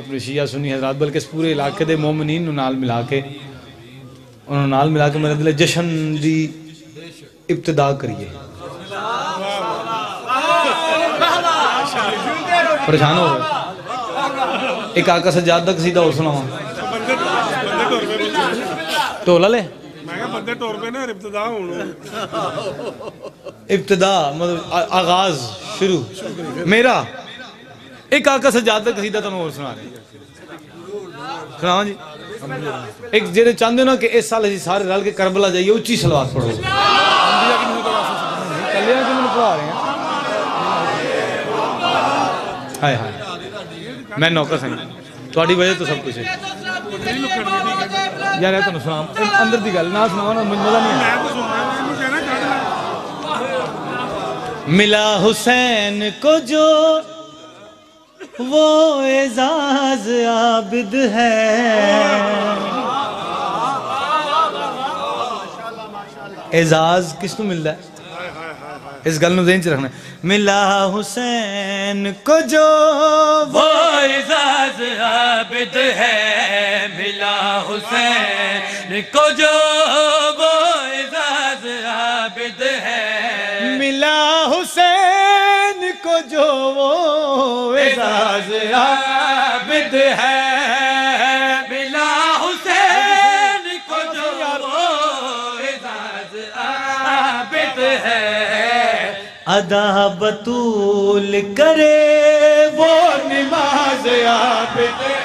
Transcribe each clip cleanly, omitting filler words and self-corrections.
अपने शिया सुन्नी हजरात बल्कि इस पूरे इलाके के मोमिनीन नाल मिला के उन्होंने नाल मिला के मेरे दिल जश्न की इब्तिदा करिए। परेशान हो गए। एक आका सजाद का कसीदा और सुनावा ढोला ले इब्तिदा मतलब आगाज शुरू मेरा एक आका सजाद का कसीदा तुम और सुना रहे सुनावा जी। एक जेरे चाहते हो ना कि इस साल असी सारे रल के करबला जाइए उच्ची सलवात पढ़ो कलिया कि मैंने पढ़ा रहे हैं। हाय हाय मैं नौकर सही थोड़ी वजह तो सब कुछ है यार तुम सुना अंदर की गल ना सुनावा ना मजा नहीं है। मिला हुसैन को जो वो एजाज आबिद है एजाज किसको मिलता है इस गल में ज़हन च रखना। मिला हुसैन को जो वो एजाज आबिद है मिला हुसैन को जो वो एजाज आबिद है मिला हुसैन को जो वो एजाज आबिद है मिला हुसैन को जो वो एजाज आबिद है अदा बतूल करे वो नमाज आबिद है।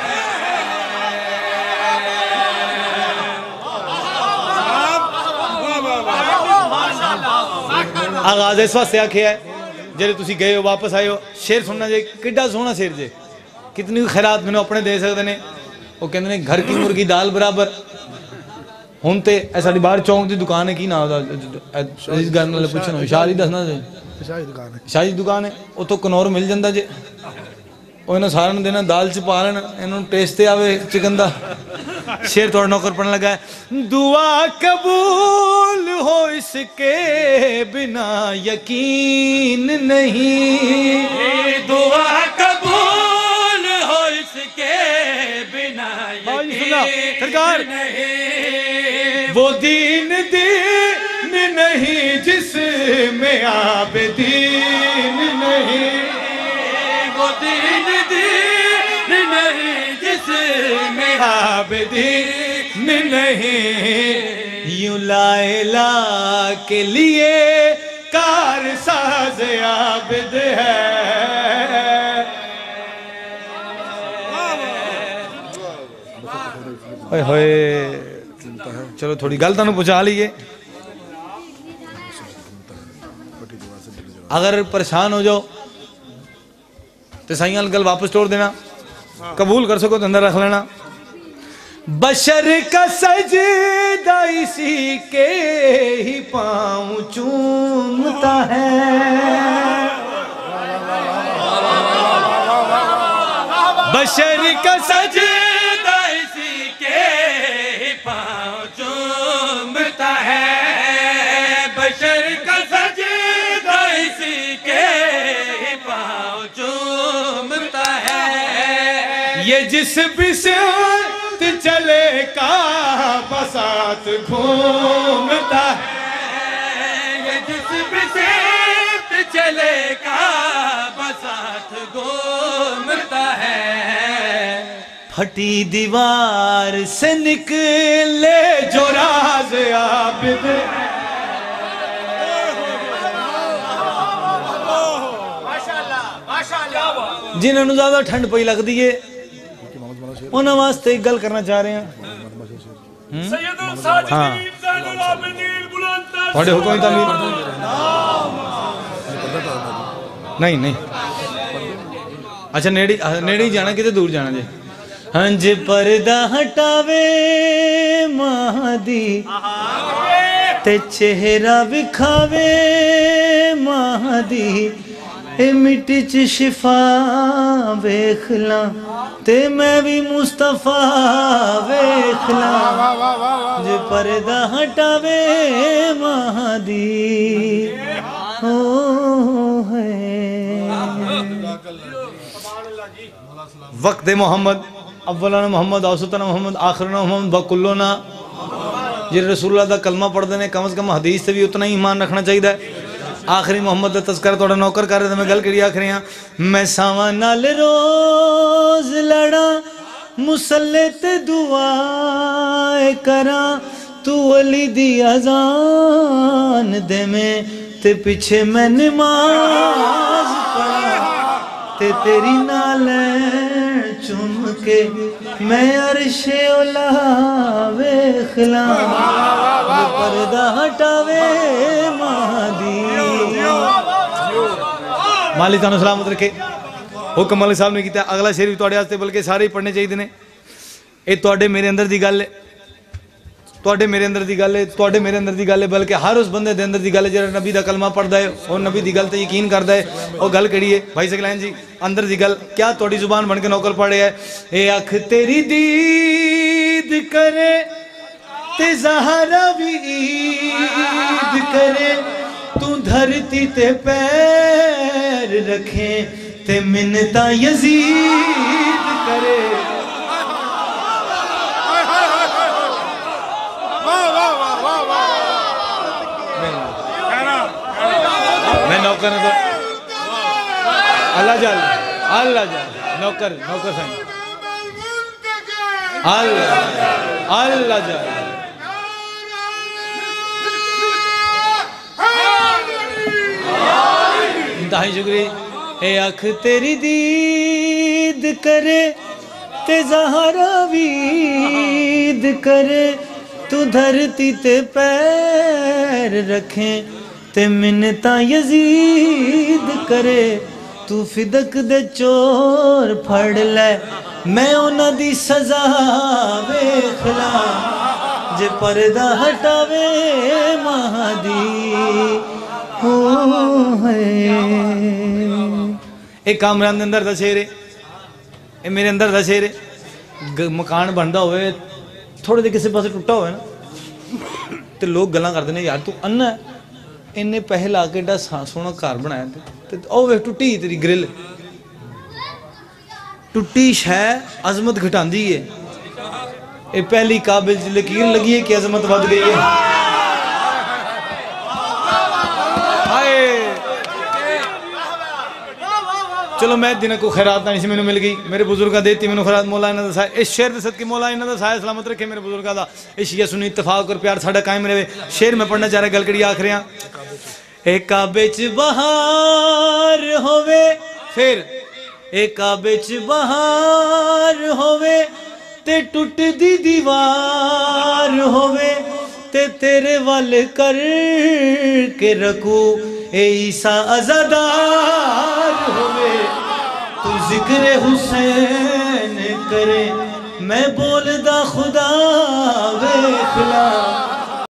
आगाज इस वास्ते आखिया है जेरे तुसी गए हो वापस आए हो शेर सुनना जे किड्डा सोहना शेर जे कितनी खैरात मैंने अपने दे सकते ने वो कहते हैं घर की मुर्गी दाल बराबर हुण ते साडी बाहर चौंक दी दुकान है की ना इस गल नाल पुछना शाह ही दसना शाही दुकान है उतो कनौर मिल जाता जे इन्होंने सारे देना दाल च पा लेना इन्होंने टेस्ट आवे चिकन का। शेर थोड़ा नौकर पढ़ने लगा है दुआ कबूल हो इसके बिना यकीन नहीं दुआ कबूल हो इसके बिना सरकार वो दीन दीन नहीं जिसमें आबदीन नहीं वो दीन दीन नहीं जिसमें आबदीन नहीं यूं लाइला के लिए कार साज आबिद है। ओए होए चलो थोड़ी गल तुहानू पहुंचा लीए। अगर परेशान हो जाओ तो सही गल वापस तोड़ देना कबूल कर सको तो अंदर रख लेना। बशर का सजदा इसी के ही पाँव चूमता है बशर का सजदा इसी के ही पाँव चूमता है बशर का सजदा इसी के ही पाँव चूमता है ये जिस भी से चले का बसात घूमता है ये जिस भी से चले का बसात घूमता है फटी दीवार से निकले जो राज आबिद जिन्होंने ज्यादा ठंड पई लगती है उन्होंने वास्ते एक गल करना चाह रहे हैं। हाँ थोड़े हुक्म नहीं नहीं अच्छा नेड़े ही जाना कितने दूर जाना जी। हंज पर्दा हटावे महदी ते चेहरा विखावे महदी ए मिट्टी च शिफा वेखला ते मैं भी मुस्तफा वेखला जे पर्दा हटावे महदी हो है वक्त मोहम्मद अव्वलना मोहम्मद औसतना मोहम्मद आखिरना मोहम्मद बकुल्लोना जे रसूलुल्लाह दा कलमा पढ़ते हैं कम से कम हदीस से भी उतना ही ईमान रखना चाहिए। आखिरी मोहम्मद का तस्करा थोड़ा नौकर कर रहे थे, मैं गल करी आखिरी हाँ मैं सावा नाल रोज लड़ा मुसल्ले ते दुआए करा तू अली दी अजान दे में ते पिछे मैं नमाज पढ़ा ते तेरी नाल चुम के मैं अरशे ओला वेखला पर्दा हटावे महादी मालिक तानू सलामत रखे। हुक्म मलिक साहब ने किया अगला शेर भी तुहाडे वास्ते बल्कि सारे ही पढ़ने चाहिए ने। ये तुहाडे मेरे अंदर दी गल है, तुहाडे मेरे अंदर दी गल है, तुहाडे मेरे अंदर दी गल है, बल्कि हर उस बंदे दे अंदर दी गल है जिहड़ा नबी दा कलमा पढ़दा है और नबी दी गल ते यकीन करदा है। वो गल कहिए भाई सकलैन जी अंदर दी गल क्या तुहाडी जुबान बन के नौकर पढ़े है। ए अख तेरी दीद करे ते ज़हरा भी ईद करे तू धरती ते पैर रखे ते मिन्नता यजीद करे। मैं नौकर तो अल्लाह जाल नौकर नौकर साईं अल्लाह जाल इंतहाई शुक्री। ए अख तेरी दीद करे ते ज़हरा वीद करे तू धरती ते पैर रखे ते मिन्नता यजीद करे तू फिदक दे चोर फड़ ले मैं उन्हां दी सजा वेखला जे पर्दा हटावे महादी हो है। एक कामरान दे अंदर दा शेर है, ये मेरे अंदर दा शेर है। मकान बनता होवे थोड़े जे किसी पासे टुटा होवे ना तो लोग गल्लां करदे ने यार तू अन्ना है इन्ने पैसे ला के एडा सोहना घर बनाया ते ओ वे टुटी तेरी ग्रिल टुटी शह अजमत घटांदी है। ये पहली काबिल च लकीर लगी है कि अजमत वध गई है। हाय चलो मैं दिन को खैरात नहीं मैंने मिल गई मेरे बुजुर्गों देती मैंने खैरात मौला इन्हां दा साया इस शेर दे सदके मौला इन्हां दा साया सलामत रखे मेरे बुजुर्गों दा इश्क सुनी इत्तफाक और प्यार साडा कायम रहे। शेर मैं पढ़ना चाह रहा गल कड़ी आख रहा ए काबे च बहार होवे फिर ए काबे च बहार होवे ते टुट दी दीवार होवे ते तेरे वल कर के रखू ए ईसा अज़ादार होवे तू जिक्र हुसैन करे मैं बोलदा खुदा वेखला